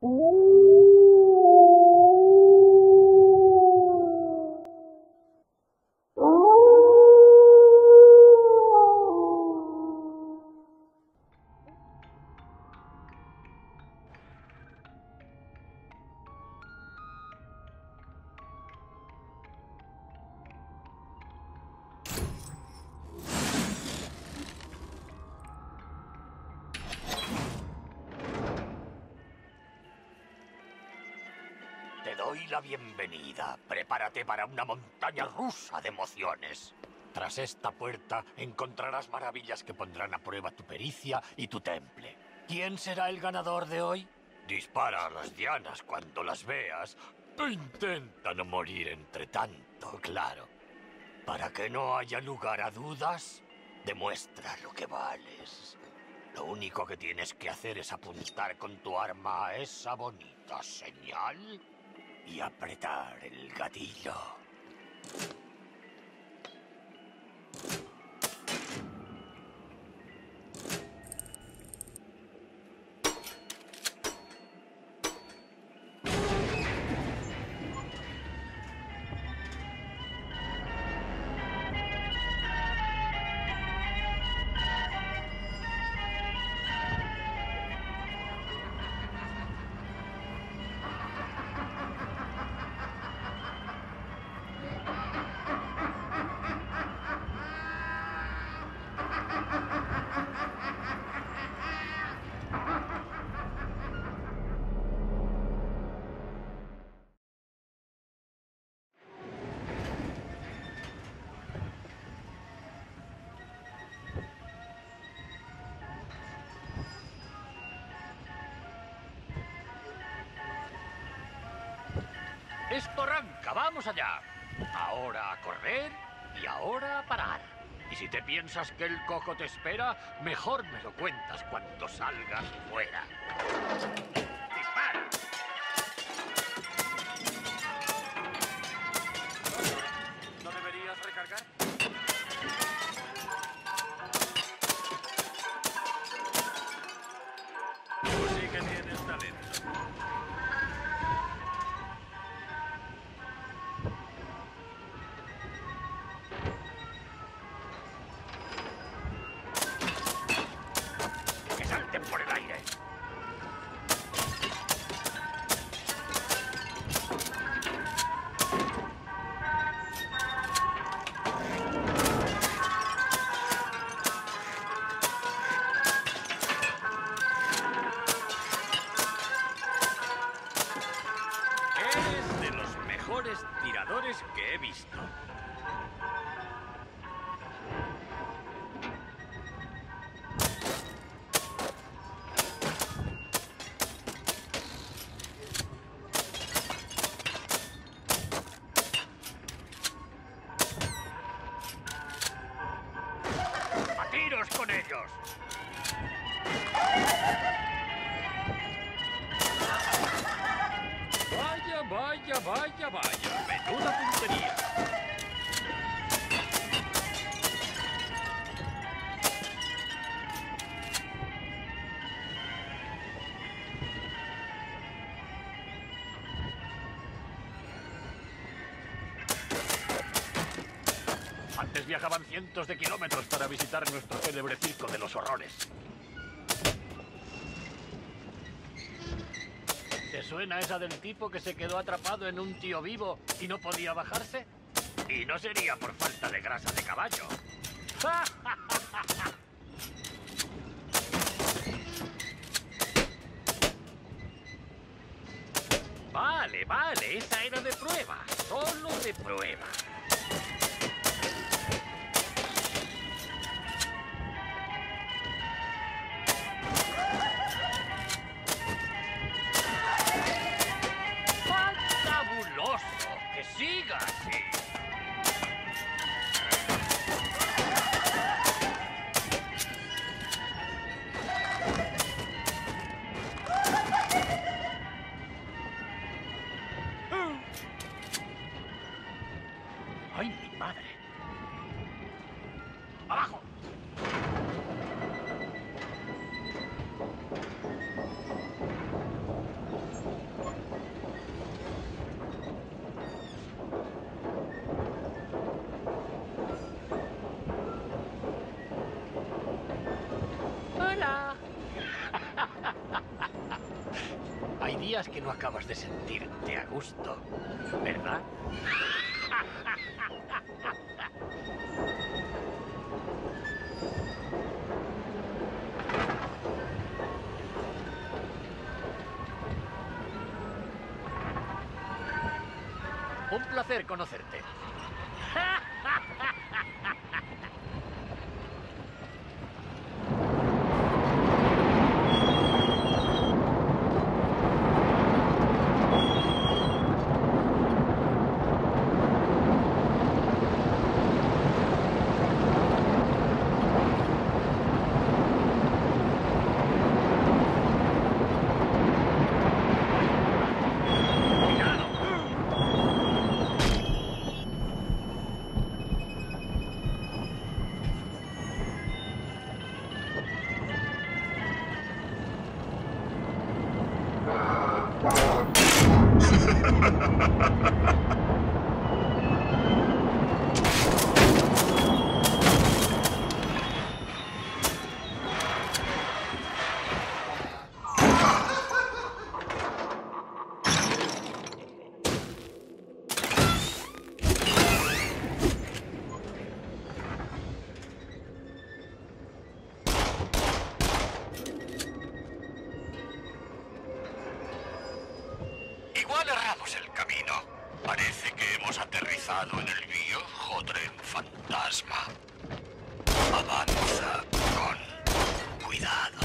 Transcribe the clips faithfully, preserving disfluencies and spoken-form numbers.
Te doy la bienvenida. Prepárate para una montaña rusa de emociones. Tras esta puerta encontrarás maravillas que pondrán a prueba tu pericia y tu temple. ¿Quién será el ganador de hoy? Dispara a las dianas cuando las veas e intenta no morir entre tanto, claro. Para que no haya lugar a dudas, demuestra lo que vales. Lo único que tienes que hacer es apuntar con tu arma a esa bonita señal y apretar el gatillo. Esto arranca, vamos allá. Ahora a correr y ahora a parar. Y si te piensas que el coco te espera, mejor me lo cuentas cuando salgas fuera. ¡Dispara! ¿No deberías recargar? Pues sí que tienes talento. Por el aire. Eres de los mejores tiradores que he visto. Con ellos. Vaya, vaya, vaya, vaya. Menuda puntería. Antes viajaban cientos de kilómetros para visitar nuestro célebre circo de los horrores. ¿Te suena esa del tipo que se quedó atrapado en un tío vivo y no podía bajarse? Y no sería por falta de grasa de caballo. Vale, vale, esa era de prueba, solo de prueba. ¡Que siga así! días que no acabas de sentirte a gusto, ¿verdad? Un placer conocerte. Igual erramos el camino. Parece que hemos aterrizado en el viejo tren fantasma. Avanza con cuidado.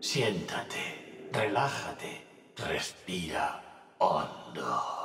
Siéntate, relájate, respira hondo.